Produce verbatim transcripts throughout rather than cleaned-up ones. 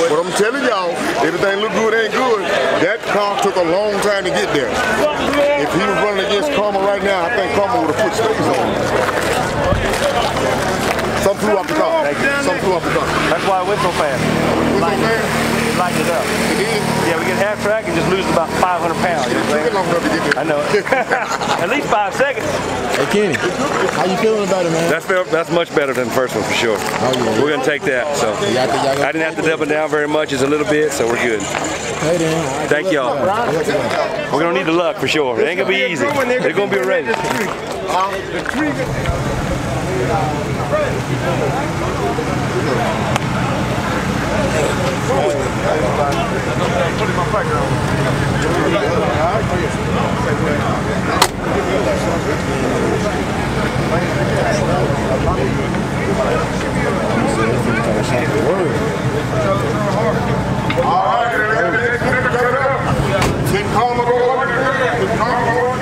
But I'm telling y'all, everything look good ain't good. That car took a long time to get there. If he was running against Karma right now, I think Karma would have put stays on him. Some flew off the car. Some flew off the car. That's why it went so fast. Lighten it, lighten it up. It did? Yeah, we get half track and just lose about five hundred pounds. You know what I'm long enough to get there. I know. At least five seconds. Hey Kenny, how you feeling about it, man? That's that's much better than the first one for sure. Oh, yeah. We're gonna take that. So I didn't have to double down very much. It's a little bit, so we're good. Hey then. Thank y'all. We're gonna need the luck for sure. It ain't gonna be easy. It's gonna be a race. All right, keep Karma going. Keep Karma going.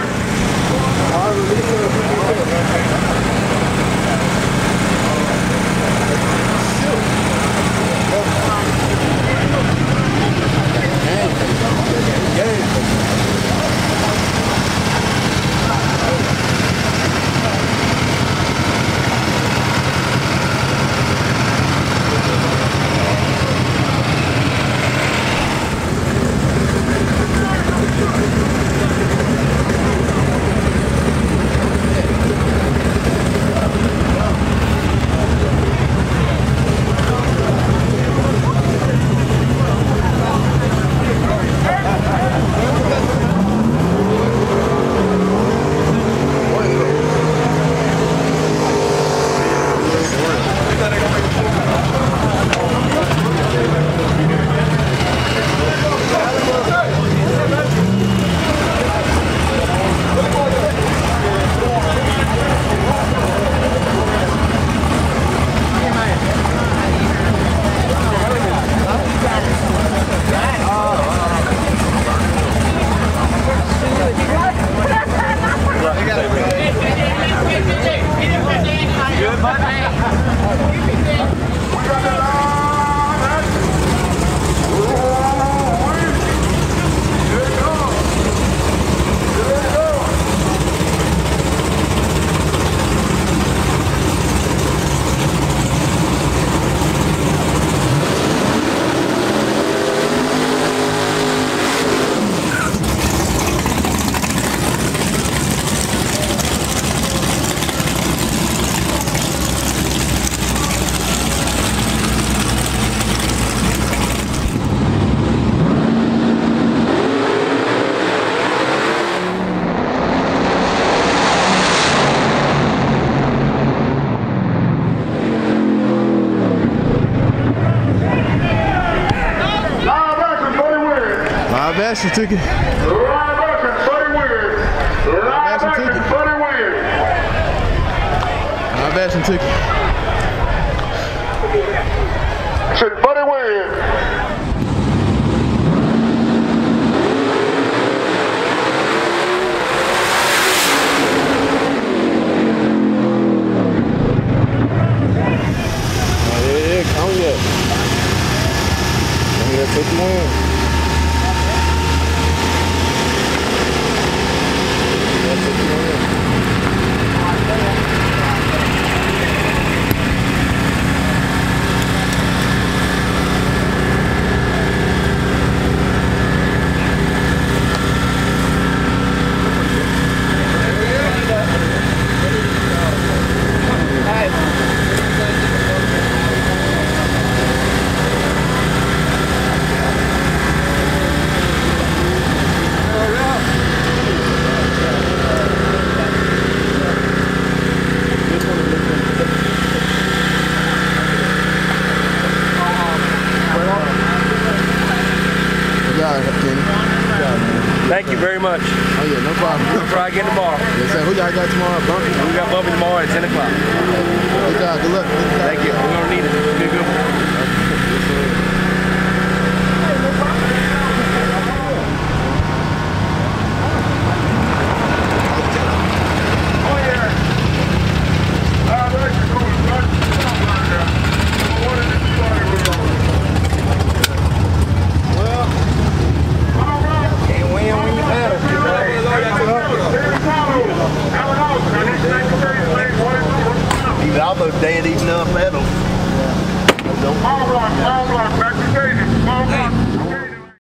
Live action ticket. Live action, Buddy wins. Live action, Buddy wins. Live action ticket. Should Buddy win? Take the win. Thank you very much. Oh yeah, no problem. We'll try again tomorrow. Yes, sir. Who y'all got tomorrow? Bumpy? We got Bumpy tomorrow at ten o'clock. Good job. Good luck.